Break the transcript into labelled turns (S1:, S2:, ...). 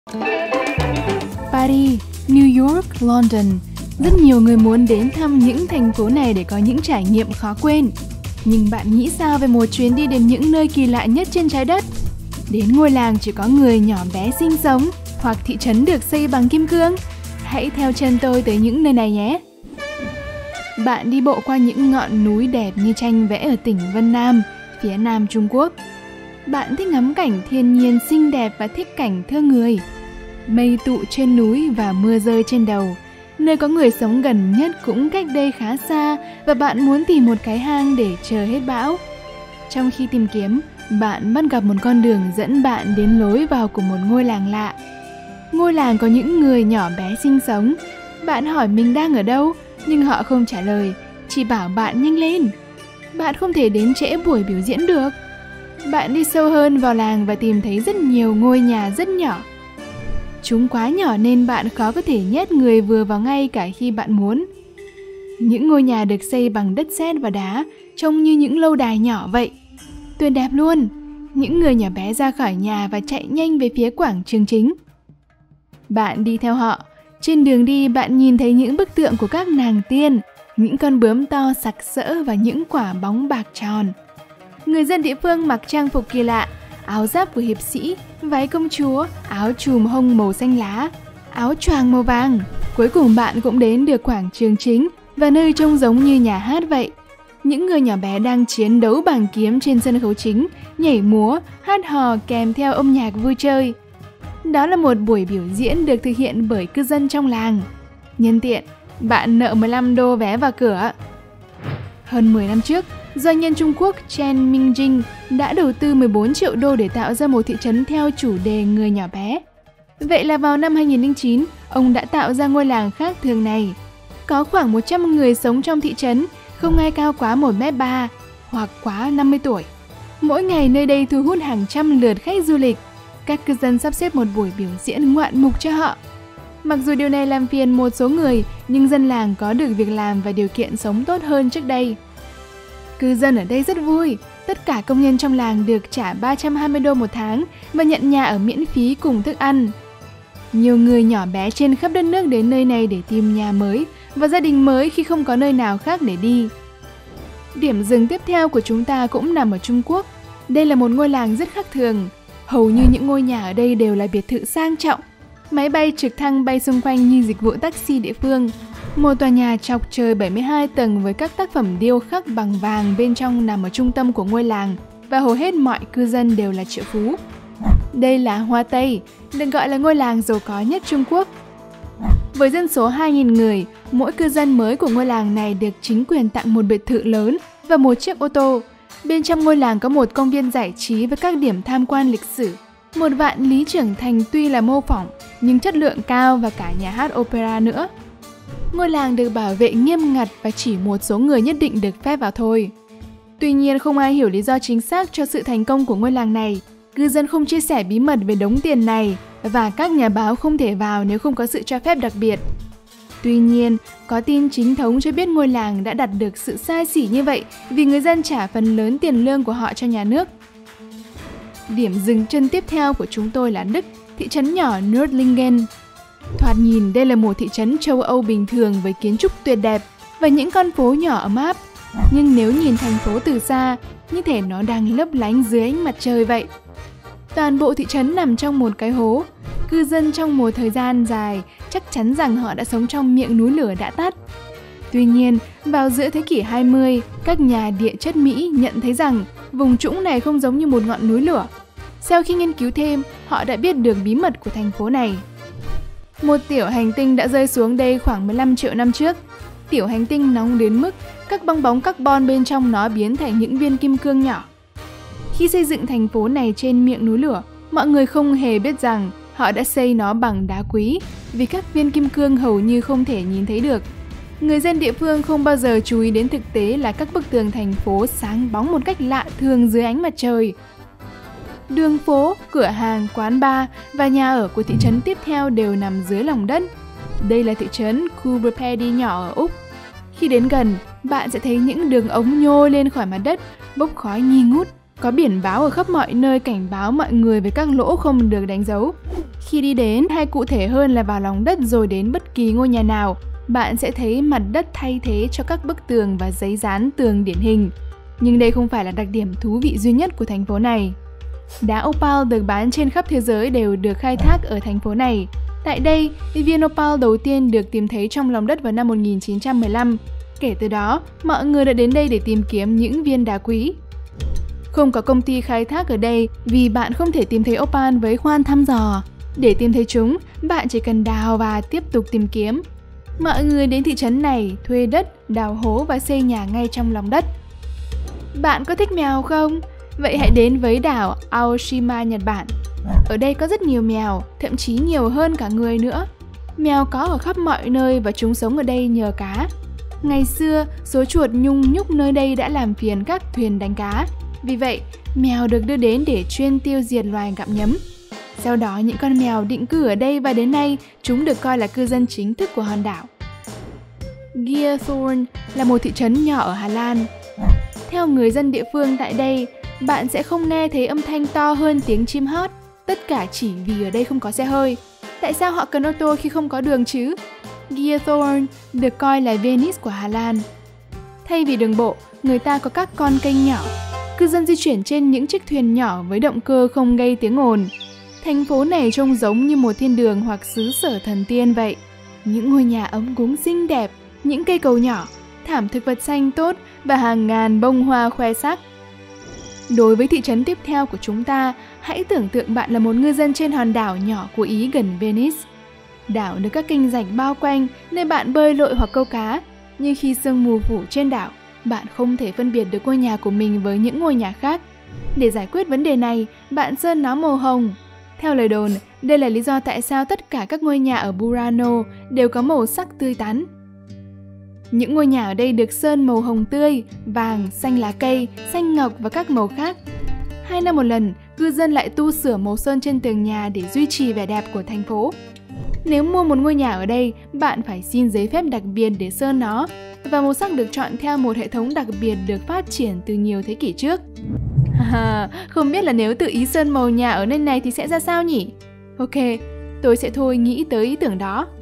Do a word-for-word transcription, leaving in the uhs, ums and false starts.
S1: Paris, New York, London. Rất nhiều người muốn đến thăm những thành phố này để có những trải nghiệm khó quên. Nhưng bạn nghĩ sao về một chuyến đi đến những nơi kỳ lạ nhất trên trái đất? Đến ngôi làng chỉ có người nhỏ bé sinh sống, hoặc thị trấn được xây bằng kim cương? Hãy theo chân tôi tới những nơi này nhé! Bạn đi bộ qua những ngọn núi đẹp như tranh vẽ ở tỉnh Vân Nam, phía nam Trung Quốc. Bạn thích ngắm cảnh thiên nhiên xinh đẹp và thích cảnh thương người. Mây tụ trên núi và mưa rơi trên đầu. Nơi có người sống gần nhất cũng cách đây khá xa và bạn muốn tìm một cái hang để chờ hết bão. Trong khi tìm kiếm, bạn bắt gặp một con đường dẫn bạn đến lối vào của một ngôi làng lạ. Ngôi làng có những người nhỏ bé sinh sống. Bạn hỏi mình đang ở đâu, nhưng họ không trả lời, chỉ bảo bạn nhanh lên. Bạn không thể đến trễ buổi biểu diễn được. Bạn đi sâu hơn vào làng và tìm thấy rất nhiều ngôi nhà rất nhỏ. Chúng quá nhỏ nên bạn khó có thể nhét người vừa vào ngay cả khi bạn muốn. Những ngôi nhà được xây bằng đất sét và đá, trông như những lâu đài nhỏ vậy. Tuyệt đẹp luôn! Những người nhỏ bé ra khỏi nhà và chạy nhanh về phía quảng trường chính. Bạn đi theo họ. Trên đường đi bạn nhìn thấy những bức tượng của các nàng tiên, những con bướm to sặc sỡ và những quả bóng bạc tròn. Người dân địa phương mặc trang phục kỳ lạ, áo giáp của hiệp sĩ, váy công chúa, áo trùm hông màu xanh lá, áo choàng màu vàng. Cuối cùng bạn cũng đến được quảng trường chính và nơi trông giống như nhà hát vậy. Những người nhỏ bé đang chiến đấu bằng kiếm trên sân khấu chính, nhảy múa, hát hò kèm theo âm nhạc vui chơi. Đó là một buổi biểu diễn được thực hiện bởi cư dân trong làng. Nhân tiện, bạn nợ mười lăm đô vé vào cửa. Hơn mười năm trước, doanh nhân Trung Quốc Chen Mingjing đã đầu tư mười bốn triệu đô để tạo ra một thị trấn theo chủ đề người nhỏ bé. Vậy là vào năm hai nghìn không trăm lẻ chín, ông đã tạo ra ngôi làng khác thường này. Có khoảng một trăm người sống trong thị trấn, không ai cao quá một mét ba hoặc quá năm mươi tuổi. Mỗi ngày nơi đây thu hút hàng trăm lượt khách du lịch. Các cư dân sắp xếp một buổi biểu diễn ngoạn mục cho họ. Mặc dù điều này làm phiền một số người, nhưng dân làng có được việc làm và điều kiện sống tốt hơn trước đây. Cư dân ở đây rất vui. Tất cả công nhân trong làng được trả ba trăm hai mươi đô một tháng và nhận nhà ở miễn phí cùng thức ăn. Nhiều người nhỏ bé trên khắp đất nước đến nơi này để tìm nhà mới và gia đình mới khi không có nơi nào khác để đi. Điểm dừng tiếp theo của chúng ta cũng nằm ở Trung Quốc. Đây là một ngôi làng rất khác thường. Hầu như những ngôi nhà ở đây đều là biệt thự sang trọng. Máy bay trực thăng bay xung quanh như dịch vụ taxi địa phương. Một tòa nhà chọc trời bảy mươi hai tầng với các tác phẩm điêu khắc bằng vàng bên trong nằm ở trung tâm của ngôi làng và hầu hết mọi cư dân đều là triệu phú. Đây là Hoa Tây, được gọi là ngôi làng giàu có nhất Trung Quốc. Với dân số hai nghìn người, mỗi cư dân mới của ngôi làng này được chính quyền tặng một biệt thự lớn và một chiếc ô tô. Bên trong ngôi làng có một công viên giải trí với các điểm tham quan lịch sử. Một vạn lý trưởng thành tuy là mô phỏng, nhưng chất lượng cao và cả nhà hát opera nữa. Ngôi làng được bảo vệ nghiêm ngặt và chỉ một số người nhất định được phép vào thôi. Tuy nhiên không ai hiểu lý do chính xác cho sự thành công của ngôi làng này. Cư dân không chia sẻ bí mật về đống tiền này và các nhà báo không thể vào nếu không có sự cho phép đặc biệt. Tuy nhiên, có tin chính thống cho biết ngôi làng đã đạt được sự xa xỉ như vậy vì người dân trả phần lớn tiền lương của họ cho nhà nước. Điểm dừng chân tiếp theo của chúng tôi là Đức, thị trấn nhỏ Nördlingen. Thoạt nhìn đây là một thị trấn châu Âu bình thường với kiến trúc tuyệt đẹp và những con phố nhỏ ấm áp. Nhưng nếu nhìn thành phố từ xa, như thể nó đang lấp lánh dưới ánh mặt trời vậy. Toàn bộ thị trấn nằm trong một cái hố. Cư dân trong một thời gian dài chắc chắn rằng họ đã sống trong miệng núi lửa đã tắt. Tuy nhiên, vào giữa thế kỷ hai mươi, các nhà địa chất Mỹ nhận thấy rằng vùng trũng này không giống như một ngọn núi lửa. Sau khi nghiên cứu thêm, họ đã biết được bí mật của thành phố này. Một tiểu hành tinh đã rơi xuống đây khoảng mười lăm triệu năm trước. Tiểu hành tinh nóng đến mức các bong bóng carbon bên trong nó biến thành những viên kim cương nhỏ. Khi xây dựng thành phố này trên miệng núi lửa, mọi người không hề biết rằng họ đã xây nó bằng đá quý, vì các viên kim cương hầu như không thể nhìn thấy được. Người dân địa phương không bao giờ chú ý đến thực tế là các bức tường thành phố sáng bóng một cách lạ thường dưới ánh mặt trời. Đường phố, cửa hàng, quán bar và nhà ở của thị trấn tiếp theo đều nằm dưới lòng đất. Đây là thị trấn Cuberpedy nhỏ ở Úc. Khi đến gần, bạn sẽ thấy những đường ống nhô lên khỏi mặt đất, bốc khói nghi ngút. Có biển báo ở khắp mọi nơi cảnh báo mọi người về các lỗ không được đánh dấu. Khi đi đến, hay cụ thể hơn là vào lòng đất rồi đến bất kỳ ngôi nhà nào, bạn sẽ thấy mặt đất thay thế cho các bức tường và giấy dán tường điển hình. Nhưng đây không phải là đặc điểm thú vị duy nhất của thành phố này. Đá opal được bán trên khắp thế giới đều được khai thác ở thành phố này. Tại đây, viên opal đầu tiên được tìm thấy trong lòng đất vào năm một nghìn chín trăm mười lăm. Kể từ đó, mọi người đã đến đây để tìm kiếm những viên đá quý. Không có công ty khai thác ở đây vì bạn không thể tìm thấy opal với khoan thăm dò. Để tìm thấy chúng, bạn chỉ cần đào và tiếp tục tìm kiếm. Mọi người đến thị trấn này thuê đất, đào hố và xây nhà ngay trong lòng đất. Bạn có thích mèo không? Vậy hãy đến với đảo Aoshima, Nhật Bản. Ở đây có rất nhiều mèo, thậm chí nhiều hơn cả người nữa. Mèo có ở khắp mọi nơi và chúng sống ở đây nhờ cá. Ngày xưa, số chuột nhung nhúc nơi đây đã làm phiền các thuyền đánh cá. Vì vậy, mèo được đưa đến để chuyên tiêu diệt loài gặm nhấm. Sau đó, những con mèo định cư ở đây và đến nay, chúng được coi là cư dân chính thức của hòn đảo. Geerthorn là một thị trấn nhỏ ở Hà Lan. Theo người dân địa phương tại đây, bạn sẽ không nghe thấy âm thanh to hơn tiếng chim hót. Tất cả chỉ vì ở đây không có xe hơi. Tại sao họ cần ô tô khi không có đường chứ? Geerthorn được coi là Venice của Hà Lan. Thay vì đường bộ, người ta có các con kênh nhỏ. Cư dân di chuyển trên những chiếc thuyền nhỏ với động cơ không gây tiếng ồn. Thành phố này trông giống như một thiên đường hoặc xứ sở thần tiên vậy. Những ngôi nhà ấm cúng xinh đẹp, những cây cầu nhỏ, thảm thực vật xanh tốt và hàng ngàn bông hoa khoe sắc. Đối với thị trấn tiếp theo của chúng ta, hãy tưởng tượng bạn là một ngư dân trên hòn đảo nhỏ của Ý gần Venice. Đảo được các kênh rạch bao quanh nơi bạn bơi lội hoặc câu cá, nhưng khi sương mù phủ trên đảo, bạn không thể phân biệt được ngôi nhà của mình với những ngôi nhà khác. Để giải quyết vấn đề này, bạn sơn nó màu hồng. Theo lời đồn, đây là lý do tại sao tất cả các ngôi nhà ở Burano đều có màu sắc tươi tắn. Những ngôi nhà ở đây được sơn màu hồng tươi, vàng, xanh lá cây, xanh ngọc và các màu khác. Hai năm một lần, cư dân lại tu sửa màu sơn trên tường nhà để duy trì vẻ đẹp của thành phố. Nếu mua một ngôi nhà ở đây, bạn phải xin giấy phép đặc biệt để sơn nó, và màu sắc được chọn theo một hệ thống đặc biệt được phát triển từ nhiều thế kỷ trước. À, không biết là nếu tự ý sơn màu nhà ở nơi này thì sẽ ra sao nhỉ? Ok, tôi sẽ thôi nghĩ tới ý tưởng đó.